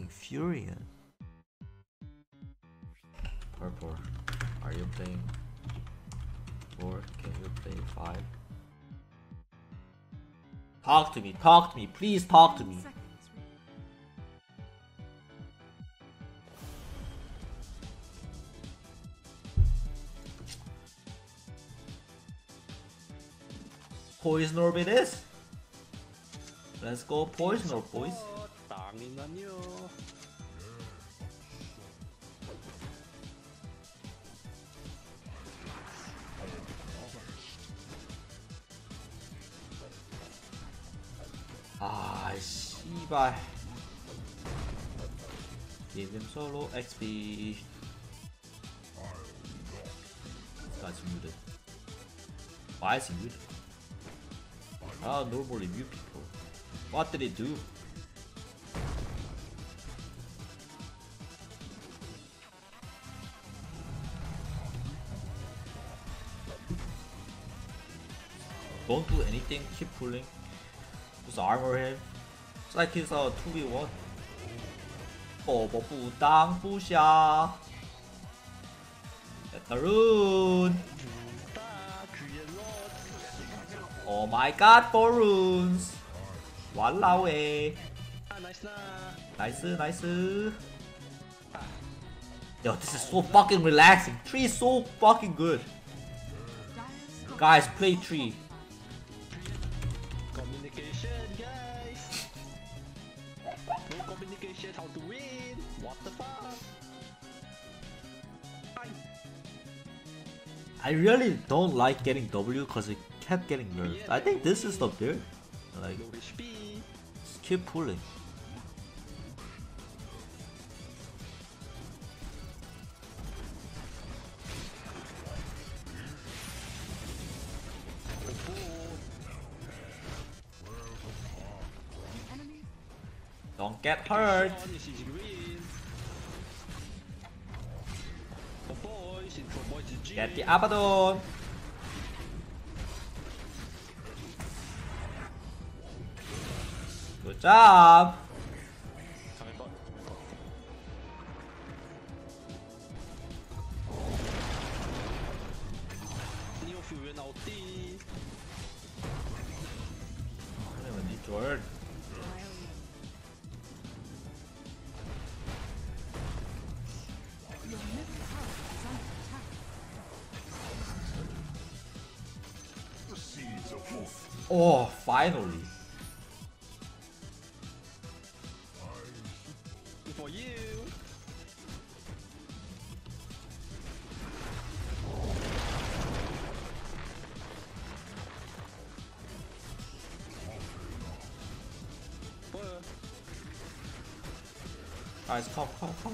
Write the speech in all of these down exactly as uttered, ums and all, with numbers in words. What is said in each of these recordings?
playing Furion. Purple, are you playing four? Can you play five? Talk to me, talk to me, please talk to me. Poison Orb it is. Let's go Poison Orb, boys. Ah, 씨발. Give him solo X P. This guy's muted. Why is he muted? I normally mute people. What did he do? Don't do anything, keep pulling. Just armor him. It's like he's a two v one. 波波不当不下 Get the rune. Oh my god, four runes. Walao eh. Nice, nice. Yo, this is so fucking relaxing. Tree is so fucking good. Guys, play tree. Communication, guys. No communication, how to win? What the fuck? I really don't like getting W because it kept getting nerfed. I think this is the build. Like, just keep pulling. Don't get hurt. Get the Abaddon. Good job. Neo Furion ulti. I don't even need to earn. Oh, finally. For you. Guys, come, come, come.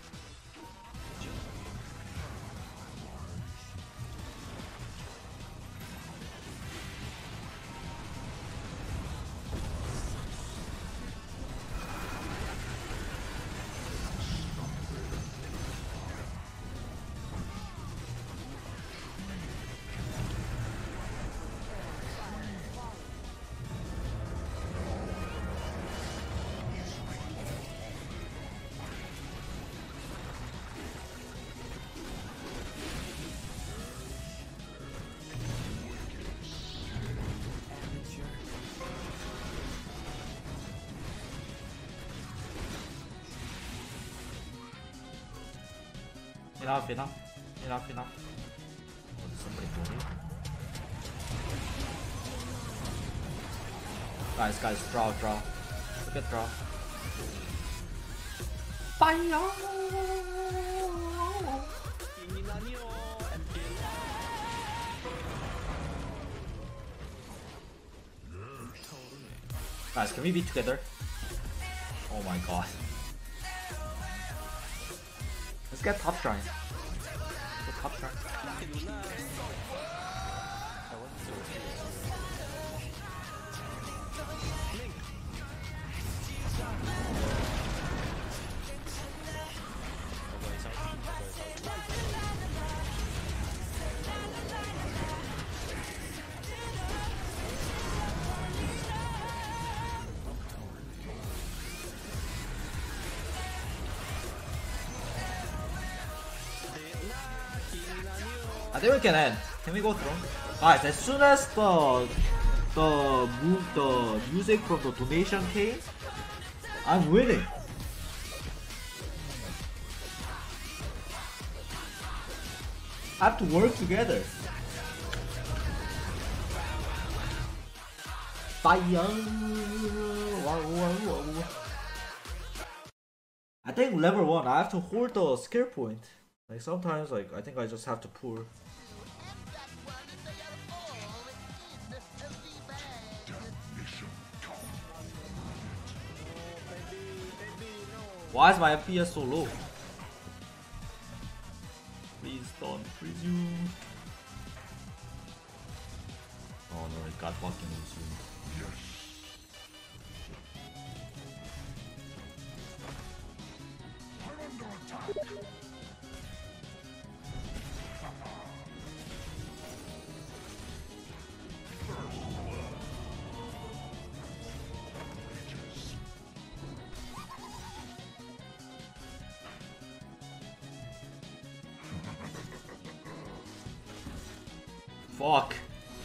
Enough, enough, enough, enough. Oh, there's somebody going. Guys, guys, draw, draw. Look at draw. Fire! Guys, can we be together? Oh my god. Let's get top shrine. Get top shrine. think we can end. Can we go through? Guys, as soon as the the move the music from the donation came, I'm winning. Have to work together. Fire! I think level one, I have to hold the skill point. Like sometimes, like I think I just have to pull. Why is my F P S so low? Please don't resume. Oh no, it got fucking resumed. Fuck.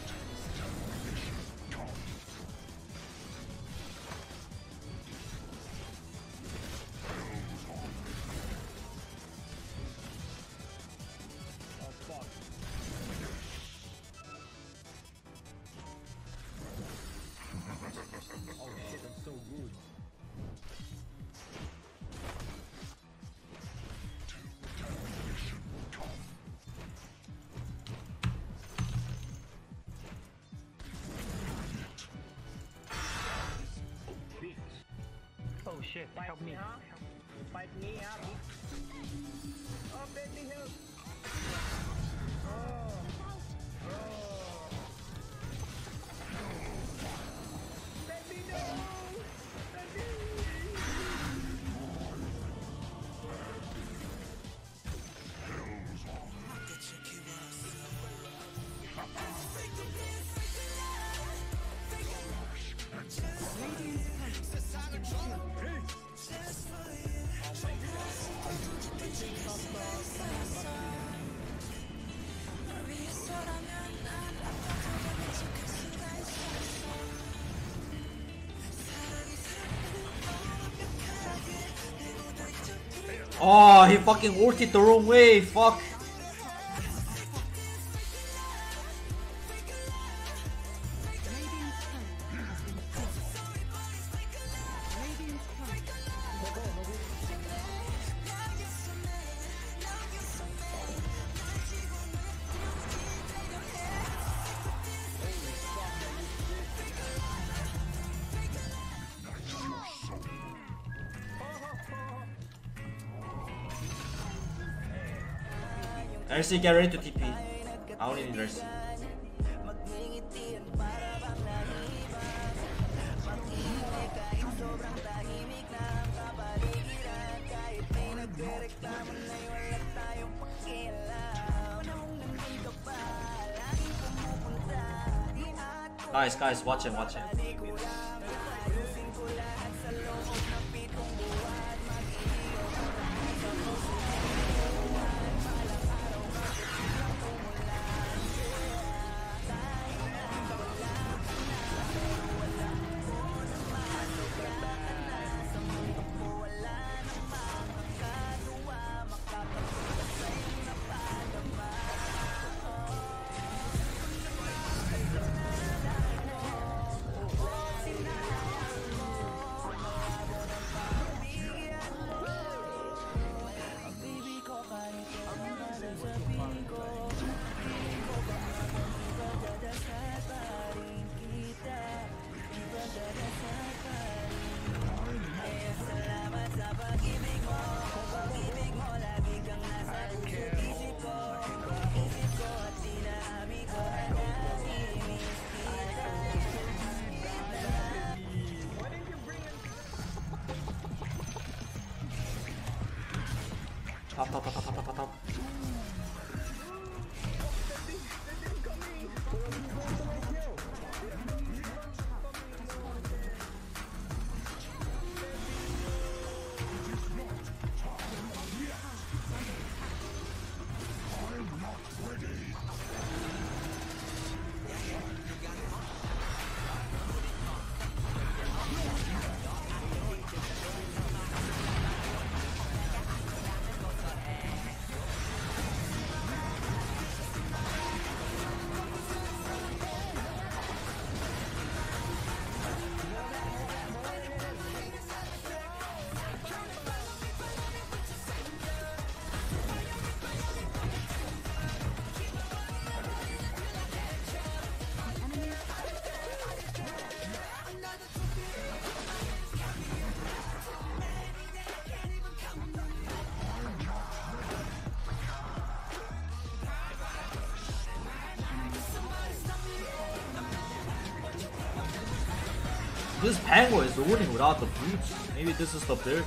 Oh shit, help me. Fight me up. Oh, baby, help. Oh. Oh. Baby, no. Baby. Oh, he fucking ulted the wrong way, fuck. L C, get ready to T P. I only need L C. Guys, guys, watch him, watch him. Top, top, top, top, top, top, top. This Pango is winning without the boots. Maybe this is the build.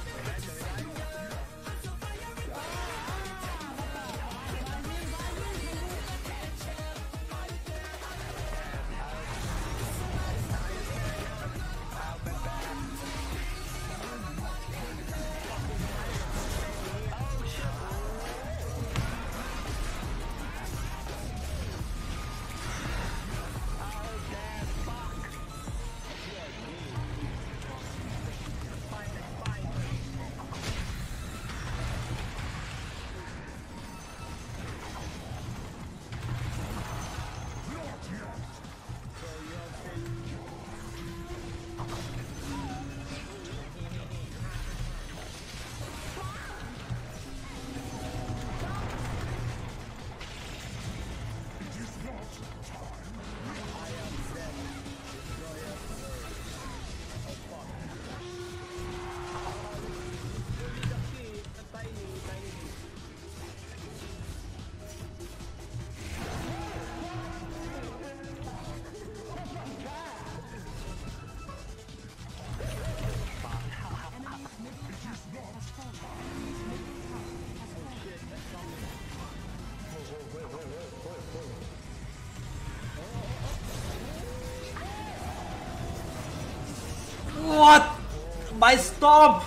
What? My stomp!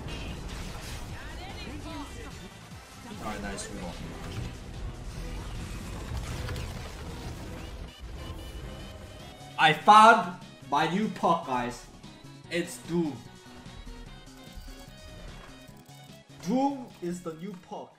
Alright, nice, we won. I found my new puck, guys. It's Doom. Doom is the new puck.